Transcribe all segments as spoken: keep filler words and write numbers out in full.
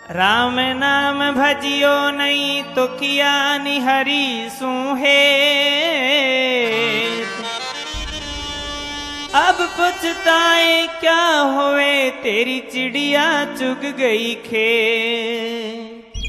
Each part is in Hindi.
राम नाम भजियो नहीं तो किया निहरी सूहे। अब पछताए क्या होए तेरी चिड़िया चुग गई खेत।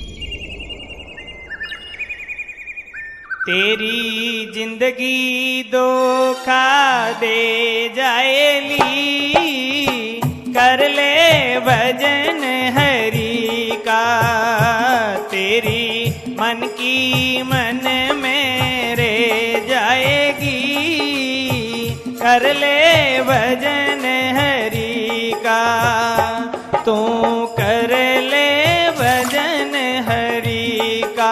तेरी जिंदगी धोखा दे जाएली, कर ले भजन हरि का। तेरी मन की मन में रे जाएगी, कर ले भजन हरि का। तू कर ले भजन हरि का।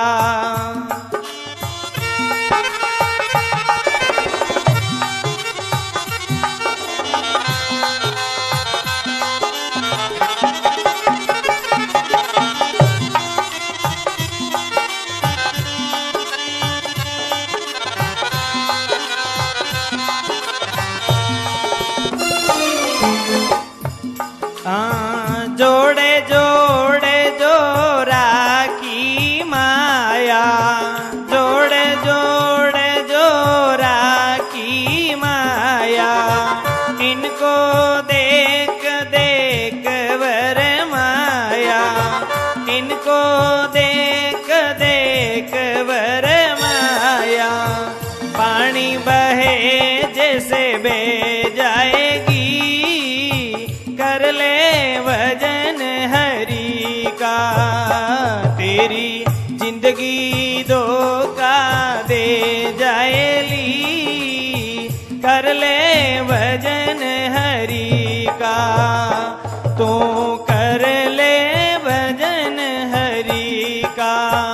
जोड़े जोड़े जोरा की माया, जोड़े जोड़े जोरा की माया। इनको देख देख वर माया, इनको देख देख वर माया। पानी बहे जैसे बह जाएगी, कर ले भजन हरि का। तेरी जिंदगी धोखा दे जाएली, कर ले भजन हरि का। तू कर ले भजन हरि का।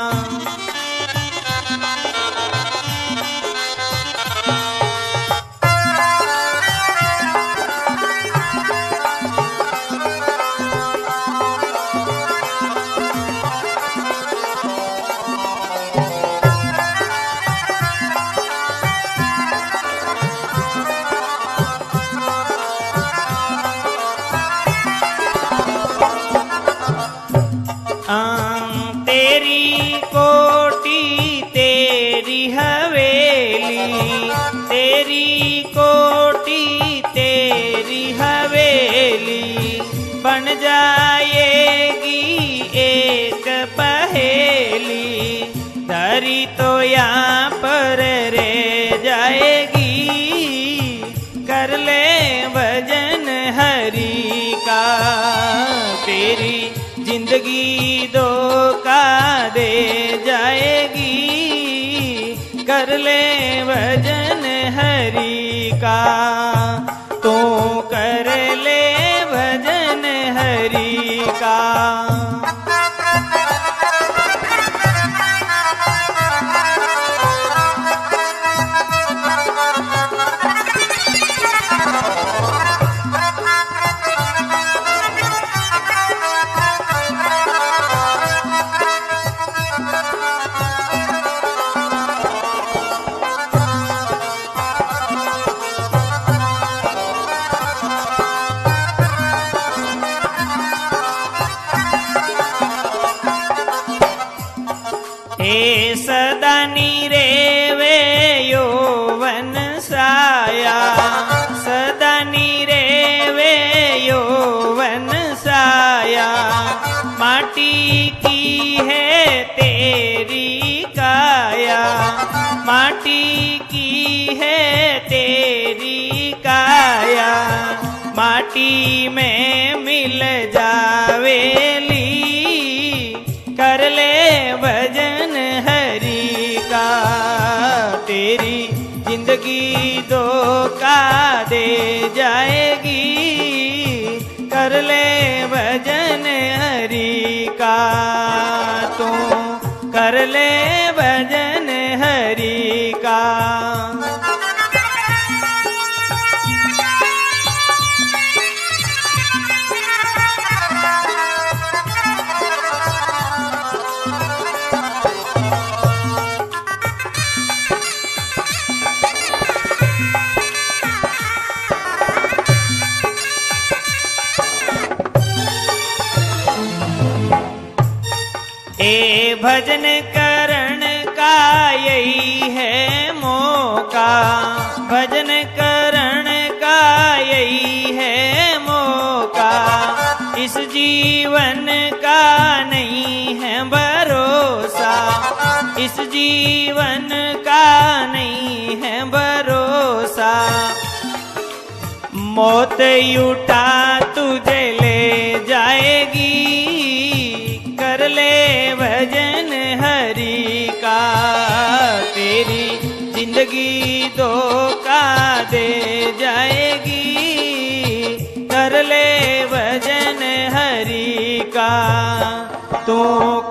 तेरी कोटी तेरी हवेली, तेरी कोटी तेरी हवेली। बन जाएगी एक पहेली, धरी तो यहाँ पर रह जाएगी। कर ले भजन हरि का। तेरी जिंदगी धोखा दे जाएगी, कर ले भजन हरि का। तू कर ले भजन हरि का। हे सदा निरेवे यौवन साया, सदा निरेवे यौवन साया। माटी की है तेरी काया, माटी की है तेरी काया। माटी में मिल जावेली, कर ले भजन हरि का। तेरी जिंदगी धोखा दे जाएगी, कर ले भजन हरि का। तू कर ले भजन हरि का। ए भजन करण का यही है मौका, भजन करण का यही है मौका। इस जीवन का नहीं है भरोसा, इस जीवन का नहीं है भरोसा। मौत उठा तुझे ले जाएगी, कर ले भजन हरि का। तेरी जिंदगी धोखा दे जाएगी, कर ले भजन हरि का। तू